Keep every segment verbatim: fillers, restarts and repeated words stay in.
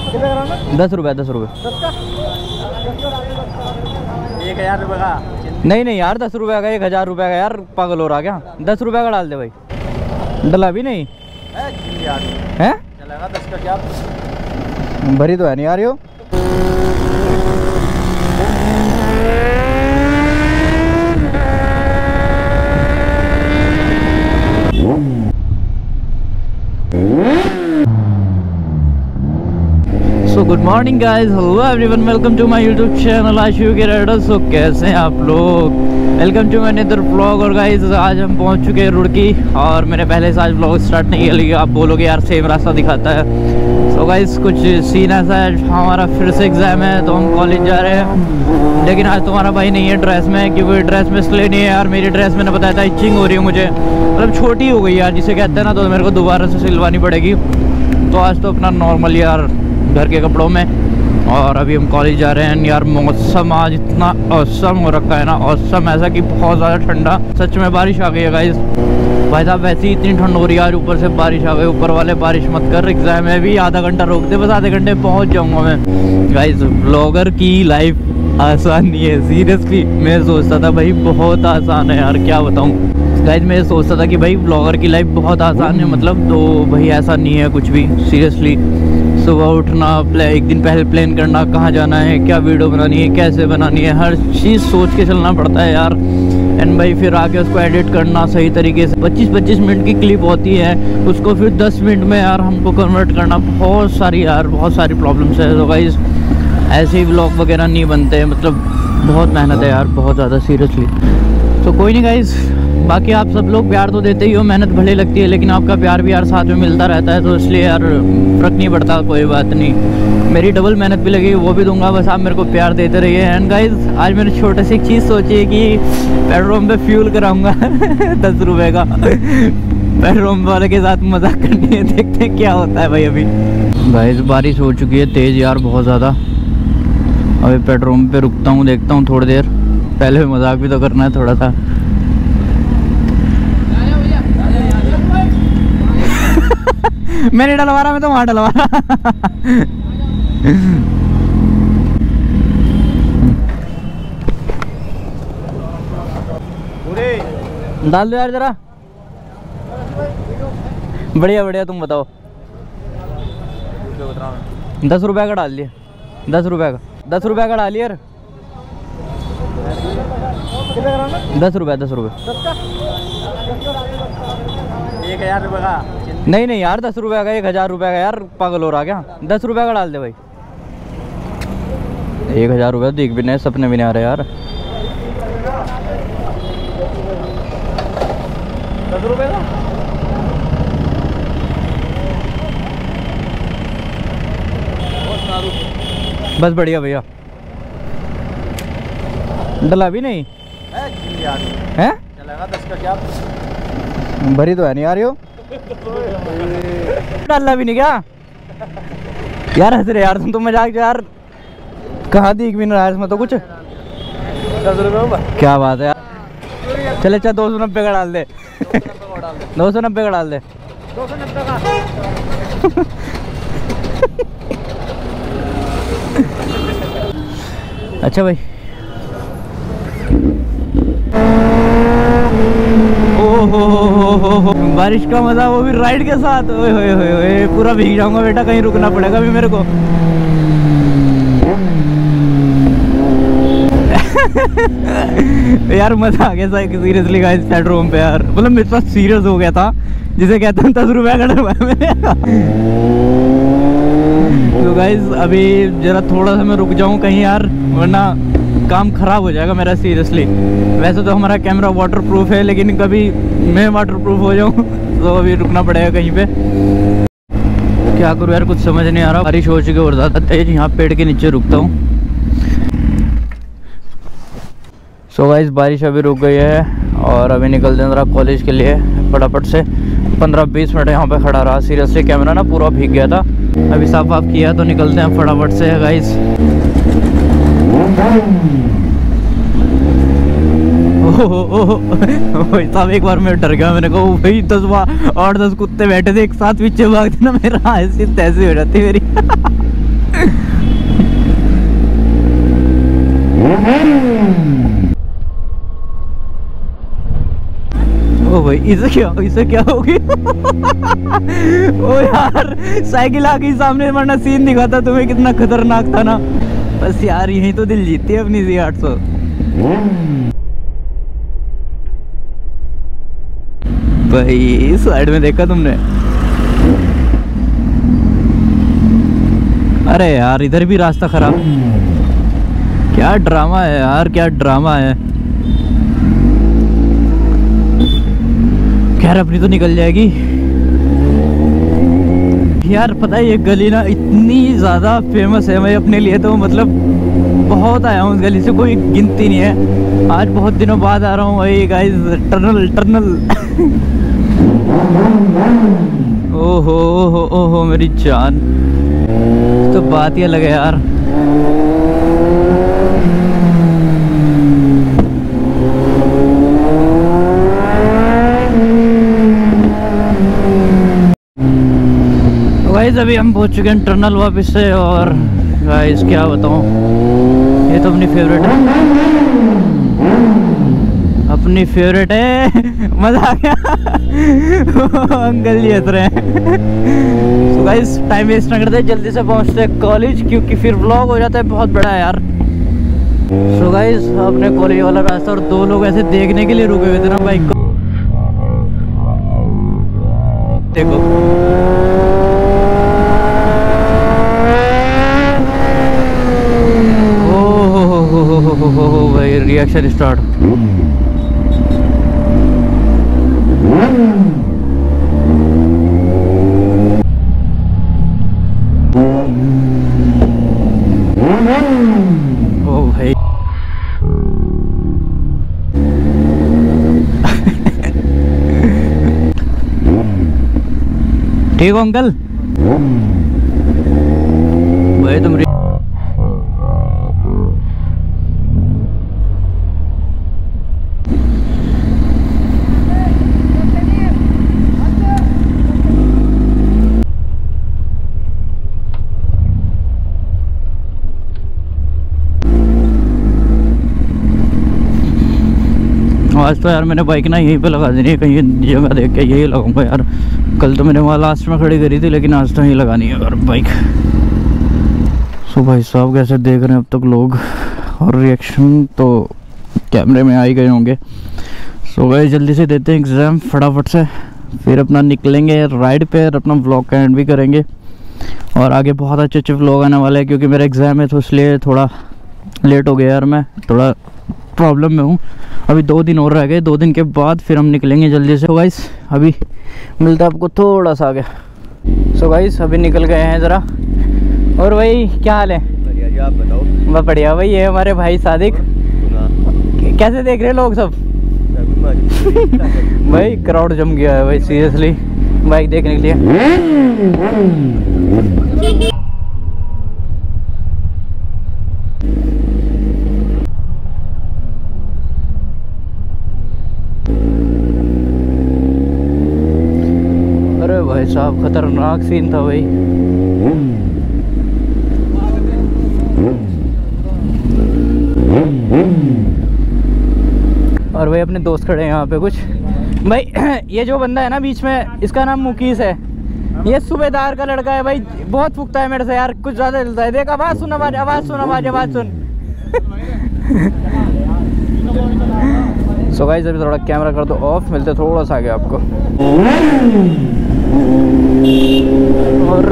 दस रुपये दस रुपये एक हजार रुपये का नहीं नहीं यार, दस रुपये का एक हजार रुपये का यार, पागल हो रहा क्या? दस रुपये का डाल दे भाई, डला भी नहीं है, चलेगा दस का क्या? भरी तो है नहीं यार यो। So good morning guys, hello everyone, welcome to my YouTube channel Ashu के रेडर। सो कैसे हैं आप लोग? Welcome to my another vlog. और गाइस आज हम पहुंच चुके हैं रुड़की, और मैंने पहले से आज व्लॉग स्टार्ट नहीं किया, लेकिन आप बोलोगे यार सेम रास्ता दिखाता है। सो गाइस कुछ सीन ऐसा है, हमारा फिर से एग्ज़ाम है तो हम कॉलेज जा रहे हैं, लेकिन आज तुम्हारा भाई नहीं है ड्रेस में, क्योंकि ड्रेस में इसलिए नहीं है यार, मेरी ड्रेस मैंने बताया था इचिंग हो रही है मुझे, मतलब छोटी हो गई यार जिसे कहते हैं ना, तो मेरे को दोबारा से सिलवानी पड़ेगी। तो आज तो अपना नॉर्मल यार घर के कपड़ों में, और अभी हम कॉलेज जा रहे हैं। यार मौसम आज इतना औसम हो रखा है ना, औसम ऐसा कि बहुत ज़्यादा ठंडा, सच में बारिश आ गई है गाइस। भाई साहब वैसे ही इतनी ठंड हो रही है यार, ऊपर से बारिश आ गई। ऊपर वाले बारिश मत कर, एग्जाम है भी, आधा घंटा रोक दे, बस आधे घंटे पहुंच जाऊंगा मैं। गाइस ब्लॉगर की लाइफ आसान नहीं है, सीरियसली मैं सोचता था भाई बहुत आसान है यार, क्या बताऊँ गाइस। मैं सोचता था कि भाई ब्लॉगर की लाइफ बहुत आसान है मतलब, तो भाई ऐसा नहीं है कुछ भी, सीरियसली। सुबह उठना, प्ले एक दिन पहले प्लान करना, कहाँ जाना है, क्या वीडियो बनानी है, कैसे बनानी है, हर चीज़ सोच के चलना पड़ता है यार। एंड भाई फिर आके उसको एडिट करना सही तरीके से, पच्चीस पच्चीस मिनट की क्लिप होती है, उसको फिर दस मिनट में यार हमको कन्वर्ट करना, बहुत सारी यार बहुत सारी प्रॉब्लम्स है। तो गाइस ऐसे ही व्लॉग वगैरह नहीं बनते, मतलब बहुत मेहनत है यार, बहुत ज़्यादा, सीरियसली। तो कोई नहीं गाइस, बाकी आप सब लोग प्यार तो देते ही हो, मेहनत भले लगती है, लेकिन आपका प्यार भी यार साथ में मिलता रहता है, तो इसलिए यार फर्क नहीं पड़ता, कोई बात नहीं। मेरी डबल मेहनत भी लगी, वो भी दूंगा, बस आप मेरे को प्यार देते रहिए। एंड गाइस आज मैंने छोटी सी एक चीज़ सोची है कि पेट्रोल पंप पे फ्यूल कराऊंगा दस रुपये का, पेट्रोल पंप वाले के साथ मजाक करनी है, देखते हैं क्या होता है भाई। अभी गाइस बारिश हो चुकी है तेज़ यार, बहुत ज़्यादा। अभी पेट्रोल पंप पे रुकता हूँ, देखता हूँ थोड़ी देर, पहले मजाक भी तो करना है थोड़ा सा। मैंने डलवा रहा, मैं तो वहाँ डलवा रहा। डाल दो यार जरा, बढ़िया बढ़िया, तुम बताओ। दस रुपए का डाल दिया, दस रुपए का, दस रुपए का डालिए यार, दस रुपए दस रुपए एक हजार रुपये का नहीं नहीं यार, दस रुपये का एक हजार रुपये का यार, पागल हो रहा क्या? दस रुपये का डाल दे भाई, एक हजार रुपये देख भी नहीं, सपने भी नहीं आ रहे यार। दस रुपये का बस बढ़िया भैया, डला भी नहीं है, चलेगा दस का क्या? भरी तो है नहीं यार यो, डालना भी नहीं क्या यार? हंस रहे यार तुम तो, मजाक यार, कहाँ दिख भी नहीं रहा है इसमें तो कुछ। दस रुपये क्या बात है यार, चले चल दो सौ नब्बे का डाल दे, दो सौ नब्बे का डाल दे, दो सौ नब्बे का अच्छा भाई। ओहो बारिश का मजा, वो भी राइड के साथ, ओए होए होए होए, पूरा भीग जाऊंगा बेटा, कहीं रुकना पड़ेगा अभी मेरे को। यार मजा आ गया सीरियसली गाइस, पेट्रोल पंप पे यार, मतलब मेरे साथ सीरियस हो गया था, जिसे कहते हैं दस रुपया का डलवाया मैंने। तो गाइस अभी जरा थोड़ा सा मैं रुक जाऊं कहीं यार, वरना काम खराब हो जाएगा मेरा, सीरियसली। वैसे तो हमारा कैमरा वाटर प्रूफ है, लेकिन कभी मैं वाटर प्रूफ हो जाऊं तो अभी रुकना पड़ेगा कहीं पे। क्या करूं यार, कुछ समझ नहीं आ रहा, बारिश हो चुकी है और ज़्यादा तेज, यहाँ पेड़ के नीचे रुकता हूँ। सो गाइस बारिश अभी रुक गई है, और अभी निकलते हैं जरा कॉलेज के लिए फटाफट से। पंद्रह बीस मिनट यहाँ पे खड़ा रहा, सीरियसली कैमरा ना पूरा भीग गया था, अभी साफ साफ किया, तो निकलते हैं फटाफट से गाइस। ओह साहब एक बार मैं डर गया, मैंने कहा भाई दस बार और दस कुत्ते बैठे थे एक साथ पीछे भागते ना, मेरा ऐसी तैसी हो जाती मेरी। भाई इसे क्या इसे क्या हो गया? ओ यार साइकिल आ गई सामने, वरना सीन दिखाता तुम्हें कितना खतरनाक था ना। बस यार यही तो दिल जीतती है अपनी ज़ी आठ सौ। भाई साइड में देखा तुमने? अरे यार इधर भी रास्ता खराब। क्या ड्रामा है यार, क्या ड्रामा है। खैर अपनी तो निकल जाएगी यार। पता है ये गली ना इतनी ज़्यादा फेमस है भाई अपने लिए, तो मतलब बहुत आया हूँ उस गली से, कोई गिनती नहीं है। आज बहुत दिनों बाद आ रहा हूँ भाई गाइस, टनल टनल। ओहो ओहो ओहो मेरी जान, तो बात ही अलग है यार। गाइस अभी हम पहुंच चुके हैं टनल वापस से। और गाइस क्या बताऊं, ये तो अपनी फेवरेट है, अपनी फेवरेट है। मजा आ गया। अंकल जी हंस रहे हैं। तो गाइस टाइम वेस्ट ना करते, जल्दी से पहुंचते हैं कॉलेज, क्योंकि फिर व्लॉग हो जाता है बहुत बड़ा यार। सो गाइस अपने कॉलेज वाला रास्ता, और दो लोग ऐसे देखने के लिए रुके हुए थे ना बाइक को। देखो हो भाई रिएक्शन स्टार्ट। ओ भाई ठीक हो अंकल? भाई तुम आज तो यार मैंने बाइक ना यहीं पे लगा देनी है, कहीं जगह देख के यही लगाऊंगा यार। कल तो मैंने वहाँ लास्ट में खड़ी करी थी, लेकिन आज तो यहीं लगानी है यार बाइक। सो भाई साहब कैसे देख रहे हैं अब तक लोग, और रिएक्शन तो कैमरे में आ ही गए होंगे। सो भाई जल्दी से देते हैं एग्ज़ाम फटाफट से, फिर अपना निकलेंगे राइड पे और अपना व्लॉग का एंड भी करेंगे। और आगे बहुत अच्छे अच्छे व्लॉग आने वाले हैं, क्योंकि मेरा एग्ज़ाम है तो इसलिए थोड़ा लेट हो गया यार। मैं थोड़ा प्रॉब्लम में हूँ। अभी दो दिन और रह गए, दो दिन के बाद फिर हम निकलेंगे जल्दी से। तो गाइस अभी मिलता है आपको थोड़ा सा आगे। सो गाइस अभी निकल गए हैं ज़रा। और भाई क्या हाल है? बढ़िया जी, आप बताओ। बस बढ़िया भाई, ये हमारे भाई सादिक। कैसे देख रहे हैं लोग सब? भाई क्राउड जम गया है भाई सीरियसली बाइक देखने के लिए। भाई साहब खतरनाक सीन था भाई। और भाई अपने दोस्त खड़े हैं यहाँ पे कुछ। भाई ये जो बंदा है ना बीच में, इसका नाम मुकीस है। ये सूबेदार का लड़का है भाई, बहुत फूकता है मेरे से यार, कुछ ज्यादा जलता है। देख आवाज सुन, आवाज आवाज सुन, आवाज आवाज सुन। सो गाइस अभी थोड़ा कैमरा कर दो ऑफ, मिलते थोड़ा सा आगे आपको। और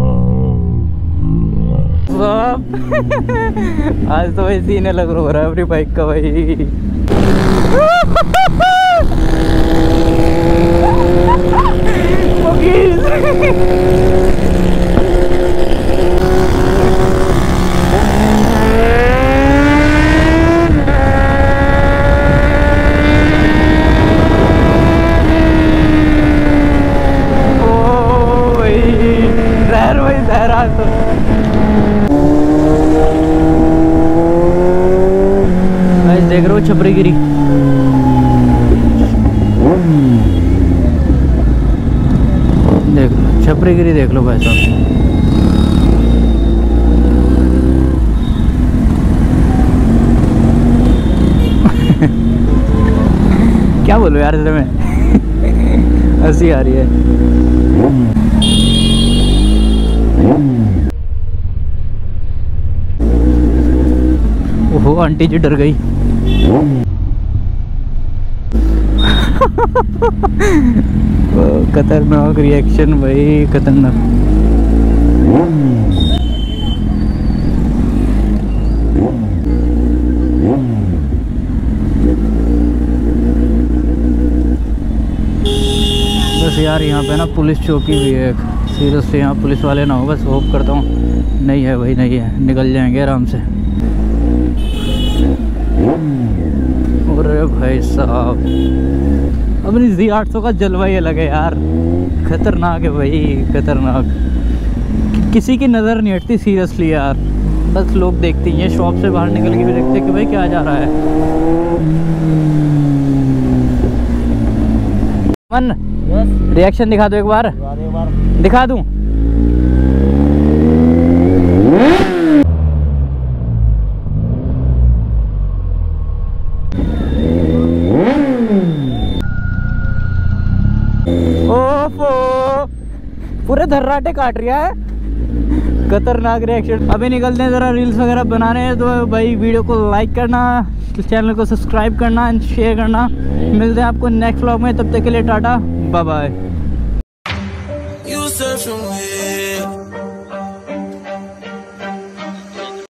आज तो भाई सीन अलग हो रहा है अपनी बाइक का भाई। देख रहे हो छपरी गिरी। देख लो छपरी गिरी, देख लो भाई साहब। क्या बोलूं यार इसे मैं। हंसी आ रही है। ओहो आंटी जी डर गई। खतरनाक रिएक्शन भाई, खतरनाक। बस यार यहाँ पे ना पुलिस चौकी भी है, सीरियसली यहाँ पुलिस वाले ना हो, बस होप करता हूँ नहीं है भाई, नहीं है, निकल जाएंगे आराम से। अरे भाई साहब अपनी जी आठ सौ का जलवा ही अलग है यार, खतरनाक है भाई, खतरनाक। कि, किसी की नज़र नहीं हटती सीरियसली यार, बस लोग देखते हैं, शॉप से बाहर निकल के भी देखते कि भाई क्या जा रहा है। मन रिएक्शन दिखा दो एक बार, दिखा दूं? ओफो पूरे धर्राटे काट रहा है, खतरनाक रिएक्शन। अभी निकलते हैं जरा रील्स वगैरह बनाने हैं, तो भाई वीडियो को लाइक करना, चैनल को सब्सक्राइब करना एंड शेयर करना। मिलते हैं आपको नेक्स्ट व्लॉग में, तब तक के लिए टाटा बाय बाय।